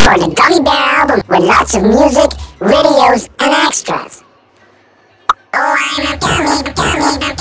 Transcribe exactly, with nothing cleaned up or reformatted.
for the Gummy Bear album with lots of music, videos, and extras. Oh, I'm a gummy, gummy,